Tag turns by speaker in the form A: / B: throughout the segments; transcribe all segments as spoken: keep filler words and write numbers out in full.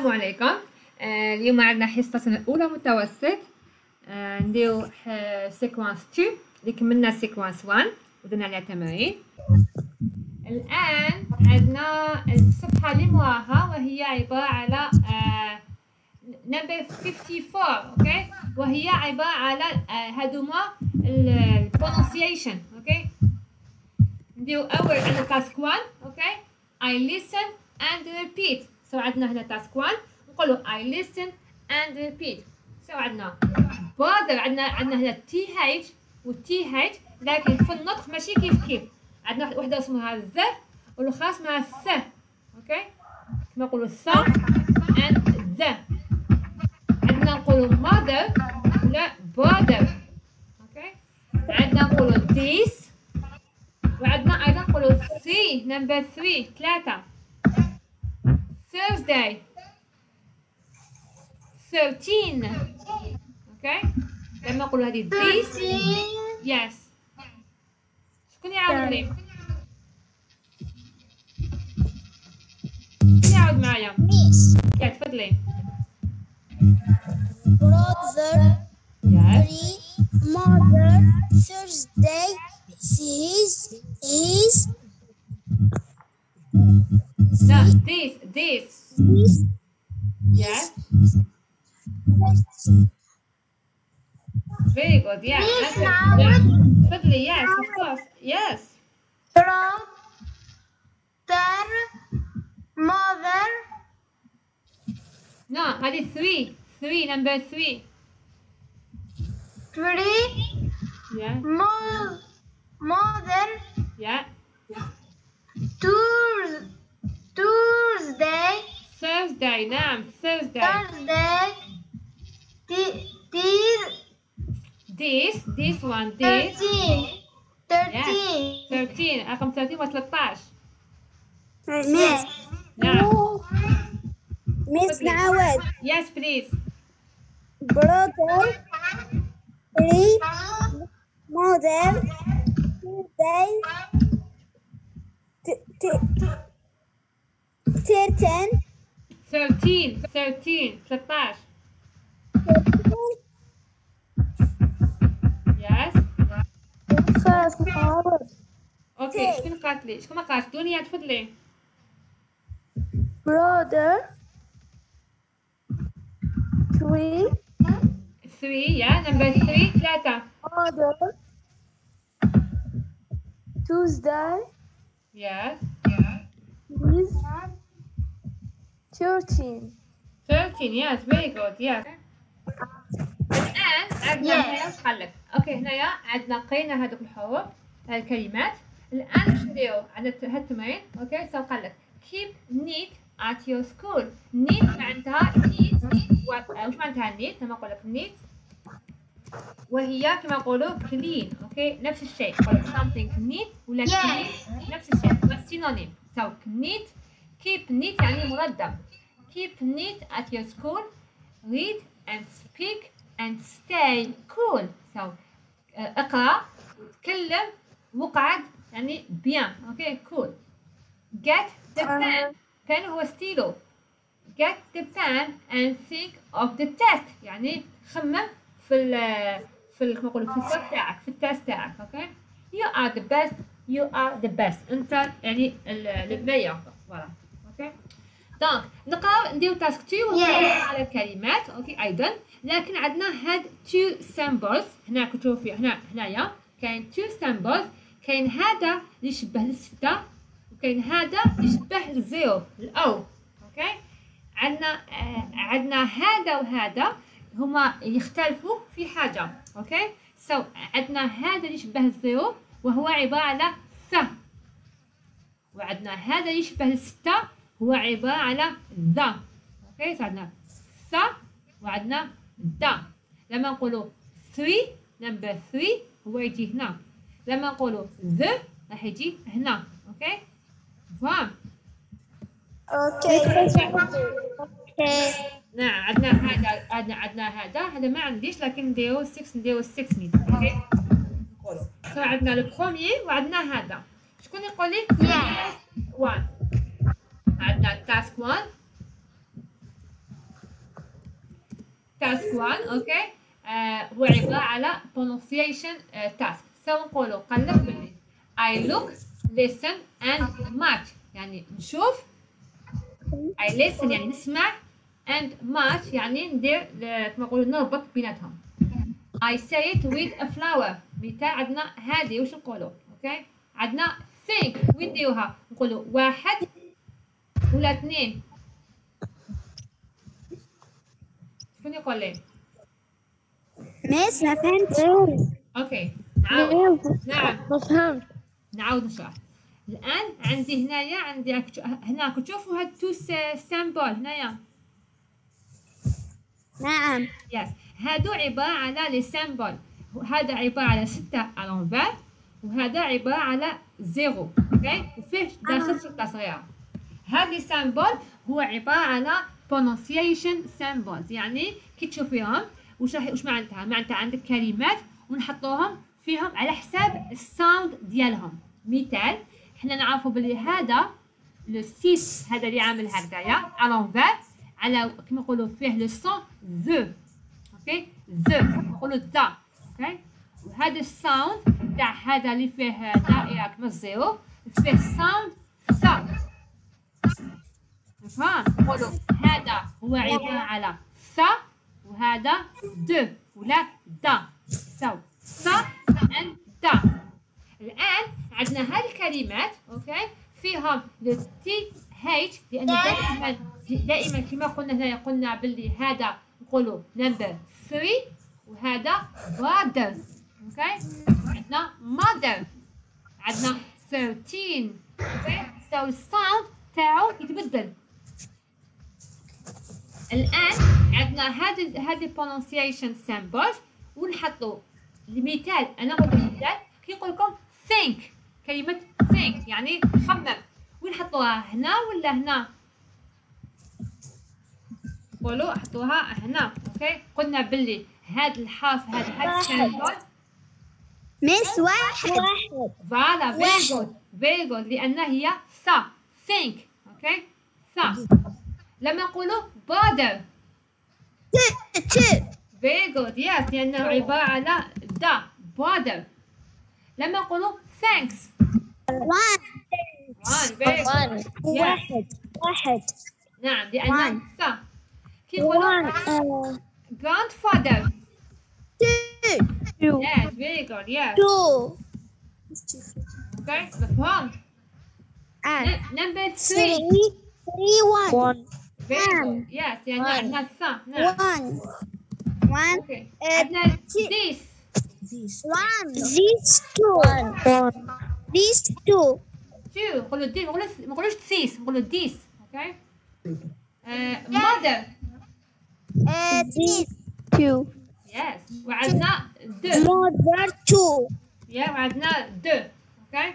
A: السلام عليكم. آه اليوم عندنا حصة سنة أولى متوسط. آه نديرو سيكونس اثنين اللي كملنا سيكونس واحد ودرنا عليها تمارين. الآن عندنا الصفحة اللي موراها وهي عبارة على آه نمبر خمسة وخمسين، اوكي، وهي عبارة على آه هادوما البرونسيشن، اوكي. نديرو أول عندنا تاسك واحد، اوكي. I listen and repeat. سو عندنا هنا تاسك واحد نقولو I listen and repeat. سو عندنا bother، عندنا عندنا هنا تي اتش و تي اتش، لكن في النطق ماشي كيف كيف. عندنا وحده اسمها ذ والاخرى اسمها ث، اوكي، كما نقولو ث and ذ. عندنا نقولو mother ولا bother، اوكي. عندنا نقولو this، وعندنا ايضا نقولو three، نمبر ثلاثة، ثلاثة. Thursday thirteen، اوكي. لما نقولوا هذه this yes. شكون يعاود لي؟ شكون يعاود معايا؟
B: ميس.
A: يا تفضلي.
B: brother
A: yes.
B: three mother Thursday his his
A: No, this this
B: this
A: yes. Very good. Yeah.
B: Please
A: Answer.
B: now.
A: Yeah. تفضلي. Yes, of course. Yes.
B: brother mother
A: No, هذه three three number three.
B: three
A: Yeah.
B: mo- mother
A: Yeah.
B: Tues- Tuesday
A: Thursday. نعم Thursday.
B: Thursday T- T-
A: This this one this.
B: thirteen thirteen
A: Yes. thirteen رقم ثلاثين و ثلاثة عشر.
B: Yes.
A: نعم.
B: Miss
A: تفضلي.
B: نعود
A: Yes please.
B: brother three mother Tuesday t- t- thirteen
A: thirteen thirteen ثلاثة عشر. Yes.
B: first hour
A: اوكي شكون قالت لي؟ شكون ما قالت؟ دنيا تفضلي.
B: brother three
A: three yeah number three ثلاثة.
B: mother Tuesday
A: Yes.
B: is thirteen
A: thirteen yes very good yes. الآن عندنا
B: Yes.
A: هنايا واش قال لك؟ اوكي هنايا عندنا قرينا هذوك الحروف الكلمات. الآن واش نديرو؟ عندنا هاد التمرين اوكي. سو قال لك keep neat at your school. neat معناتها neat واش معناتها neat؟ لما نقول لك neat وهي كما نقولوا clean، اوكي، نفس الشيء. نقول لك something neat ولا clean نفس الشيء، هو سينونيم. سو neat keep neat يعني منظم. keep neat at your school. read and speak and stay cool. so uh, اقرا وتكلم وقعد يعني بيان، اوكي cool. get the pen. pen هو ستيلو. get the pen and think of the test يعني خمم في ال في ال كما نقولوا في السؤال تاعك، في التست تاعك، اوكي. you are the best you are the best انت يعني الميور، فوالا، اوكي. دونك نقراو نديرو تاسك اثنين ونقراو على الكلمات، اوكي ايضا. لكن عندنا هاد تو سامبلز هنا كتشوفي هنا هنايا كاين تو سامبلز. كاين هذا اللي يشبه الستة وكاين هذا اللي يشبه الزيرو الاو، اوكي. عندنا آه عندنا هذا وهذا هما يختلفوا في حاجة، اوكي. سو so, عندنا هذا اللي يشبه الزيرو وهو عبارة على ث، وعندنا هذا اللي يشبه الستة هو عبارة على ذا، اوكي. so عندنا ث وعندنا دا. لما نقولوا ثري نمبر ثري هو يجي هنا. لما نقولوا ذ راح يجي هنا، اوكي. فهم؟
B: اوكي
A: نعم عندنا هذا عندنا عندنا هذا هذا ما عنديش، لكن نديرو ستة نديرو ستة ميت، اوكي. نقولوا سو عندنا البروميي وعندنا هذا. شكون يقول لي؟
B: Yes.
A: واحد. عندنا تاسك واحد task one اوكي آه هو عباره على pronunciation uh, task. سو نقولوا قال لك بلي I look listen and match يعني نشوف I listen يعني نسمع and match يعني ندير كما نقولوا نربط بيناتهم. I say it with a flower. مثال عندنا هذه وش نقولوا اوكي عندنا think ونديروها نقولوا واحد ولا اثنين. شكون يقول لي؟
B: ميس ما فهمتش.
A: اوكي نعاود نعم
B: ما فهمت.
A: نعاود نشرح. الان عندي هنايا عندي هنا كتشوفوا هاد تو سامبل هنايا.
B: نعم.
A: يس هادو عباره على لي سامبل. هذا عباره على ستة الانفير وهذا عباره على زيرو اوكي وفيه داخل شرطه صغيره. هاد لي سامبل هو عباره على pronunciation symbols يعني كي تشوفيهم وش راح وش معناتها؟ معناتها عندك كلمات ونحطوهم فيهم على حساب الساوند ديالهم. مثال احنا نعرفوا بلي هذا لو سيس هذا اللي عامل هكذايا الانفير على كما نقولوا فيه لو سون ذو اوكي ذو نقولوا ذا اوكي وهذا الساوند تاع هذا اللي فيه دائره كما الزيرو فيه ساوند ثا. فهم نقولوا هذا هو عباره على ثا وهذا دو ولا دا سو ثا and دا. الان عندنا هذه الكلمات اوكي فيهم لو تي اتش لان دائما دائما كما قلنا هنا قلنا باللي هذا نقولوا نمبر ثلاثة وهذا brother اوكي عندنا mother عندنا ثلاثة عشر اوكي سو الساوند تاعو يتبدل. الان عندنا هذه هذه pronunciation symbols ونحطوا المثال. انا نقول مثال كي نقول لكم think كلمه think يعني خمم ونحطوها هنا ولا هنا؟ قولوا حطوها هنا اوكي. قلنا باللي هذا الحرف هذا هذا السيمبل
B: ميس واحد واحد
A: فوالا very good very good لان هي ثا think اوكي ثا. لما نقولوا bother
B: two
A: very good yes لانه عباره على دا bother. لما نقولوا thanks
B: one
A: one very good
B: واحد واحد
A: نعم لأنه ثا. كي نقولوا
B: one
A: grandfather
B: two
A: yes very good yes
B: two
A: okay مفهوم.
B: and
A: number
B: three
A: three
B: three one
A: very good yes لأنه عندنا ثا نعم
B: one one
A: okay
B: uh,
A: عندنا this
B: one these two these two
A: two نقولوا this ما نقولوش this نقولوا this okay uh, mother
B: uh, these two
A: yes وعندنا the
B: mother two
A: yeah وعندنا the okay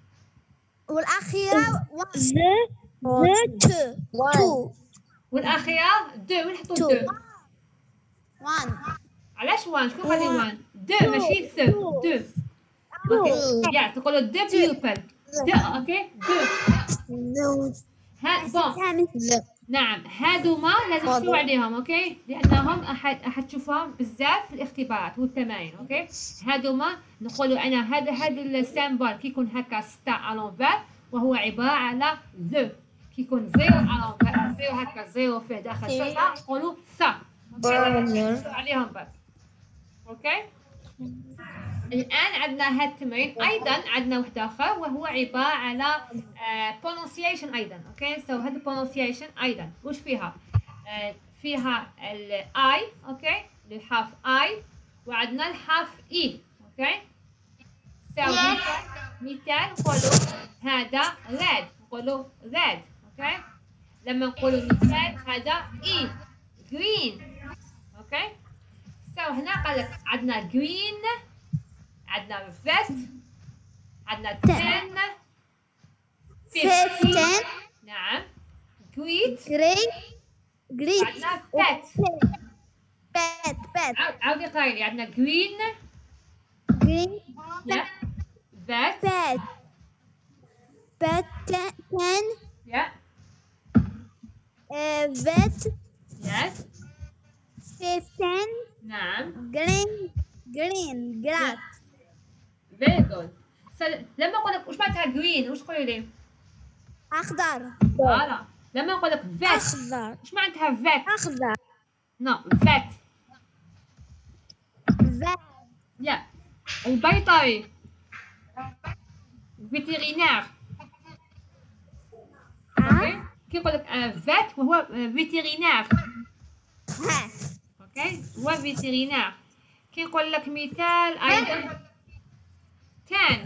B: والأخيرة the the two two
A: والأخيرة the وين نحطوا
B: Two.
A: the
B: one
A: علاش وان شكون خلي وان the ماشي ث the اوكي يا تقولوا the pupil the اوكي the ها بون نعم هادوما لازم تشوفوا عليهم اوكي لانهم احد احد تشوفهم بزاف في الاختبارات والتمارين اوكي. هادوما نقولوا انا هذا هذا السامبل كيكون هكا ستة الانفير وهو عباره على ذو كيكون زيرو الانفير زيرو هكا زيرو فيه داخل شرطه نقولوا ثا اوكي عليهم برك اوكي. الان عندنا هاد التمرين ايضا عندنا واحد اخر وهو عباره على uh, pronunciation ايضا اوكي. سو هاد pronunciation ايضا واش فيها؟ uh, فيها الاي اوكي الحرف اي وعندنا الحرف اي اوكي. سو مثال نقولوا هذا red نقولوا red اوكي. لما نقولوا مثال هذا اي green اوكي. سو هنا قال لك عندنا green عندنا vet عندنا ten fifteen نعم great
B: great great
A: عندنا pet
B: pet pet
A: عاودي قايلي عندنا green
B: green
A: yeah vet
B: pet pet ten ten
A: yeah
B: uh, vet
A: yes
B: fifteen green green grass
A: فيري جود. لما نقول لك واش معناتها جرين واش تقولي لي؟
B: أخضر
A: فوالا. لما نقول لك فات
B: أخضر
A: واش معناتها فات؟
B: أخضر
A: نو فات.
B: vet
A: يا البيطري فيتيرينير. اوكي كي يقول لك فات وهو فيتيرينير.
B: ها
A: اوكي هو فيتيرينير. كي نقول لك مثال ايضا تان.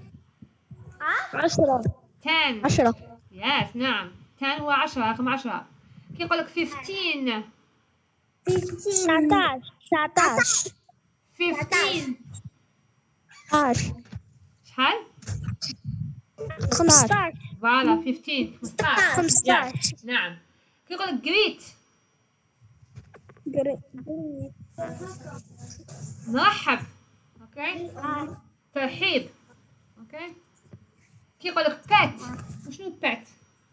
B: عشرة
A: تان
B: عشرة
A: يس نعم تان هو عشرة رقم عشرة. كي يقول لك خمستاشر
B: تسعتاش تسعتاش
A: خمستاشر
B: عشر
A: شحال؟
B: خمسطاش
A: فوالا خمستاشر خمسطاش.
B: خمسطاش
A: نعم. كي يقول لك جريت مرحب. اوكي ترحيب. اوكي كي يقول لك بات وشنو بات؟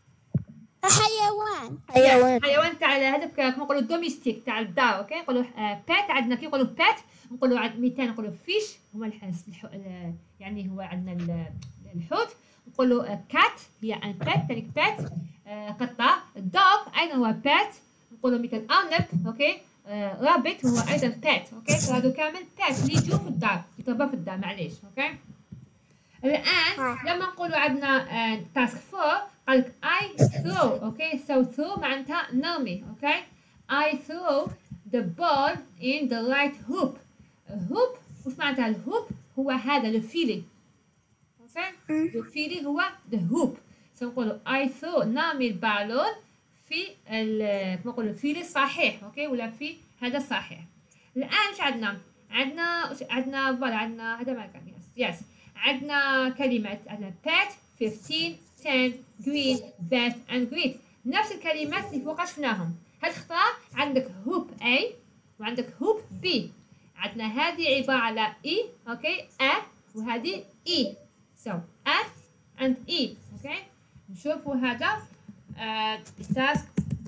B: حيوان حيوان
A: حيوان تاع هذاك كما نقولوا دوميستيك تاع الدار. اوكي نقولوا بات. عندنا كي يقولوا بات نقولوا عند مثال نقولوا فيش هما الحس يعني هو عندنا الحوت. نقولوا كات هي ان بات تاعك بات قطه. الدوغ ايضا هو بات. نقولوا مثال ارنب. اوكي رابط هو ايضا بات. اوكي هادو كامل بات اللي يجوا في الدار يتربوا في الدار معليش. اوكي الان لما نقولوا عندنا تاسك فور قالك I throw. اوكي so throw معناتها نرمي. اوكي I throw the ball in the right hoop. hoop وش معناتها الهوب؟ هو هذا الفيلي. اوكي الفيلي هو the hoop. so نقولوا I throw نرمي البالون في كما نقولوا الفيلي الصحيح. اوكي ولا في هذا الصحيح. الان ايش عندنا؟ عندنا عندنا فوالا عندنا هذا ما كان يس يس عندنا كلمات. عندنا بات خمستاشر ten green vet and greet. نفس الكلمات اللي فوق شفناهم. هاد خطرة عندك هوب A وعندك هوب B. عندنا هذه عبارة على E. اوكي أ وهذه E. so أ and E. اوكي نشوفوا هذا تاسك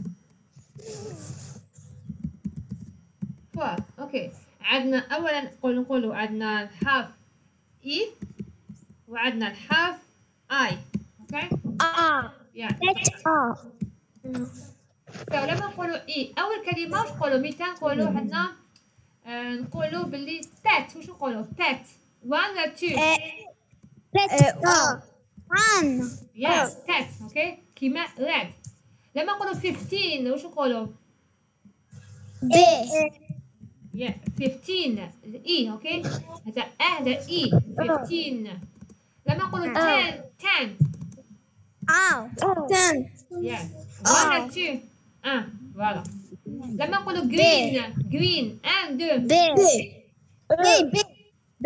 A: فور. اوكي عندنا اولا نقول نقولوا عندنا الحرف E وعندنا الحرف I. اوكي
B: آه
A: يا
B: آه
A: لما نقولوا اي اول كلمه واش نقولوا؟ مثال نقولوا عندنا آه نقولوا باللي بات. واش نقولوا بات وان ولا تو؟
B: بت آه عن
A: يا بات. اوكي كيما راد. لما نقولوا خمستاشر واش نقولوا؟
B: ب
A: يا خمستاشر الاي. اوكي هذا ا هذا اي خمستاشر. لما نقولوا عشرة عشرة
B: آه تن
A: يس وان ولا تو؟ ان فوالا. لما نقولوا جرين جرين ان دو
B: ب ب ب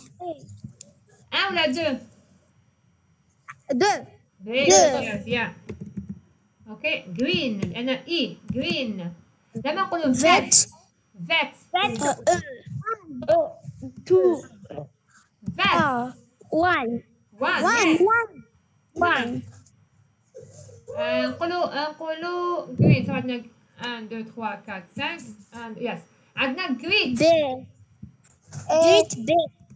A: ان ولا دو؟
B: دو
A: يس يا اوكي جرين لان اي جرين. لما نقولوا فات فات
B: تو
A: فات
B: وان
A: وان
B: وان
A: وان نقولوا نقولوا جرين. سو عندنا واحد اثنين ثلاثة أربعة خمسة يس عندنا جريت.
B: ب جيت ب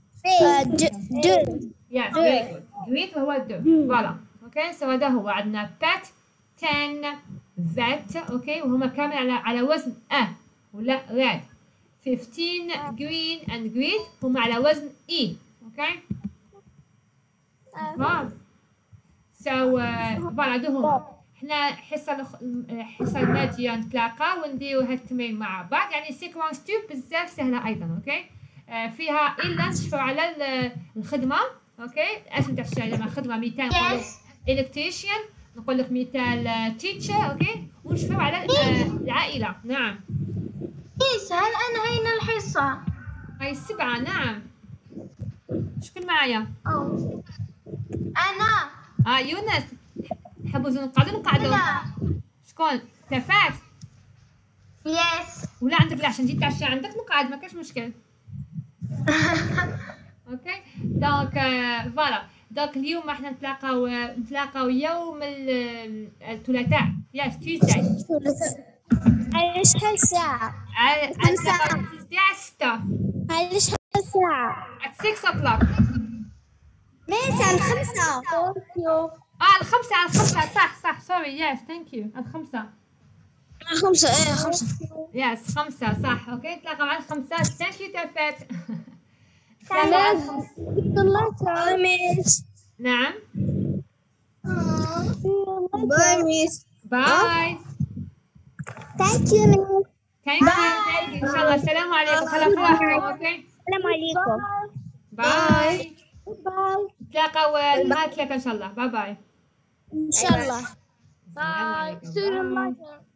B: دو
A: يس فيري جود. جريت وهو دو فوالا. اوكي سو هذا هو عندنا بات عشرة فات. اوكي وهما كامل على على وزن ا ولا راد. خمستاشر جرين اند جريت هما على وزن اي. اوكي فوالا سو فوالا هادو هما. حنا الحصه الحصه الماضيه نتلاقاو ونديرو هاد التمرين مع بعض. يعني سيكونس تو بزاف سهله ايضا. اوكي آه فيها الا نشوفوا على الخدمه. اوكي اسم تاع الشهاده خدمه. مثال نقولوا الكتريشيان نقول لك مثال تيتشر. اوكي ونشوفوا على العائله. نعم
C: ميس هل أنهينا الحصة؟
A: هاي السبعه. نعم شكون معايا؟
C: أو أنا
A: اه يونس نحبوا نقعدوا نقعدوا.
C: لا
A: شكون؟ تفات
C: يس
A: ولا عندك لا عشان تجي تعشى عندك نقعد ما كاش مشكل. اوكي دونك فوالا دونك اليوم احنا نتلاقاو نتلاقاو يوم الثلاثاء. يس تيوزداي.
B: على شحال ساعة؟
A: على على الساعة ستة.
B: على شحال ساعة؟
A: at six o'clock.
B: ميس على الخمسة.
A: اه الخمسة على الخمسة صح صح سوري يس ثانك يو الخمسة.
B: خمسة ايه خمسة.
A: يس خمسة صح اوكي نتلاقى مع الخمسة ثانك يو تفات. نتلاقى الخمسة.
B: ميس.
A: نعم.
B: باي ميس.
A: باي.
B: ثانك يو ميس.
A: ثانك يو ثانك يو ان شاء الله السلام عليكم خلوا فرحكم اوكي.
B: السلام عليكم.
A: باي.
B: باي.
A: نتلاقى نهار ثلاثة ان شاء الله باي باي.
B: ان شاء الله.
A: السلام عليكم.
B: See you later.